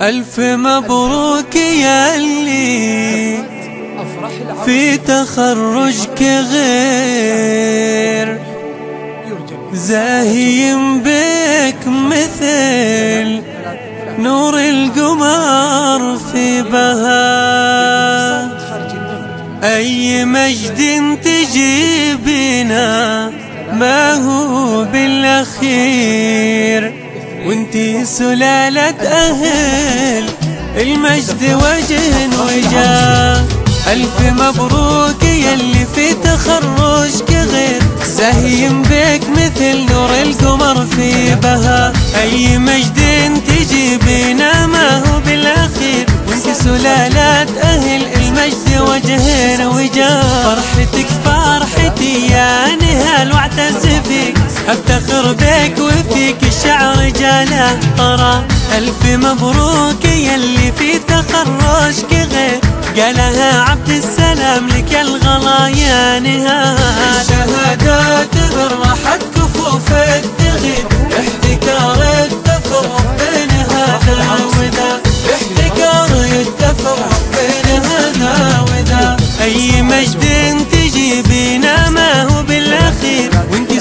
ألف مبروك يا اللي في تخرجك غير زاهيم بك مثل نور القمر في بهاء. أي مجد تجيبنا ما هو بالأخير، وانتي سلالة أهل المجد وجه وجاه. ألف مبروك يلي في تخرجك غير زاهيم بك مثل نور القمر في بهاء. أي مجد تجيبنا ما هو بالأخير، وانتي سلالة أهل المجد وجه وجاه. فرحتك فرحتي يا نهال واعتز فيك، افتخر بك وفيك الشعر جاله طرا. ألف مبروك يلي في تخرجك غير قالها عبد السلام لك الغلا يا نهال. الشهادات برحت كفوفك تغيب، احتكار التفوق بين هذا وذا، احتكار التفوق بين هذا وذا. أي مجد تجيبنا ما هو بالأخير، وانتي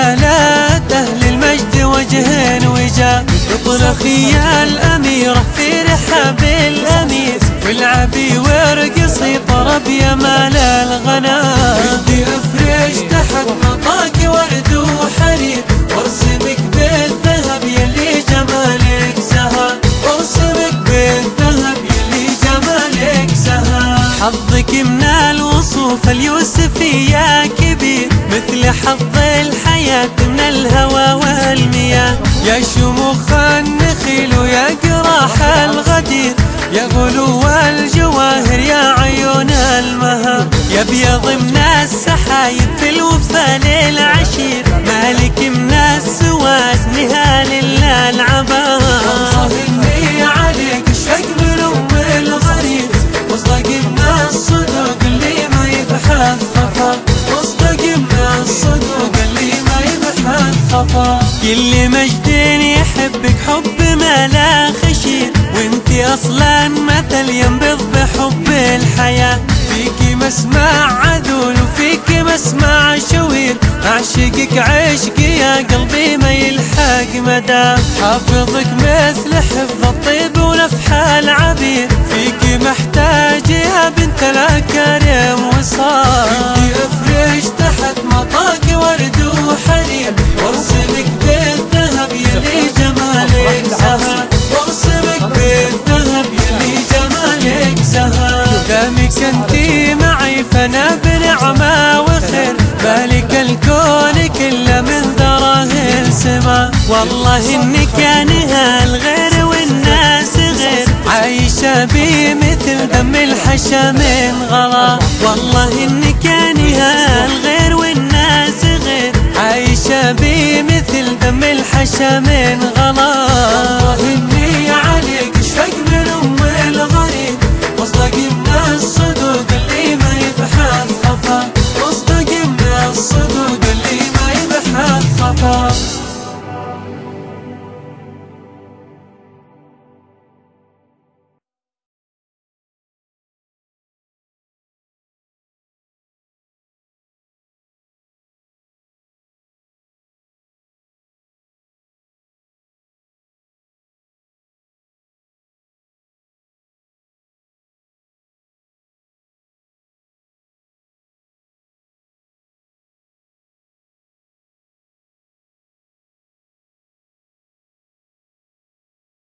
سلالات أهل المجد وجه وجاه. اطلقي يا الأميرة في رحاب الأمير، والعبي وارقصي طرب يا مال الغنام. بدي أفرش تحت غطاك ورد وحرير، وارسمك بالذهب يلي جمالك زهر، وارسمك بالذهب يلي جمالك زهر. حظك من الوصوف اليوسفي يا كبير، مثل حظ الحياة من الهوى والمياه. يا شموخ النخيل ويا قراح الغدير، يا غلو الجواهر يا عيون المها. يا بيض من السحايب في الوفا للعشير، مالك من السواس نهال العبا. صاحبني عليك الشق من أم الغريب، وصدق من الصدوق اللي ما يبحث خفا، وصدق من الصدوق اللي ما يبحث خفا. كل مجد يحبك حب ما لا خشير، وانتي اصلا مثل ينبض بحب الحياة. فيكي مسمع عدول وفيكي مسمع شوير، اعشقك عشق يا قلبي ما يلحق مدى. حافظك مثل حفظ الطيب ونفح العبير، فيكي محتاج يا بنت الأكارم وصال. بدي افرش تحت مطاك ورد وحرير، وارسمك بالذهب يلي جمالك زهر، وارسمك بالذهب يلي جمالك زهر. دامك انتي معي فانا بنعمة وخير، مالك الكون كله من ذراهل سما. والله انك يا نهال غير والناس غير، عايشة بي مثل دم الحشا من غلا. والله انك يا نهال غير والناس غير، عايشة بي مثل دم الحشا من غلا.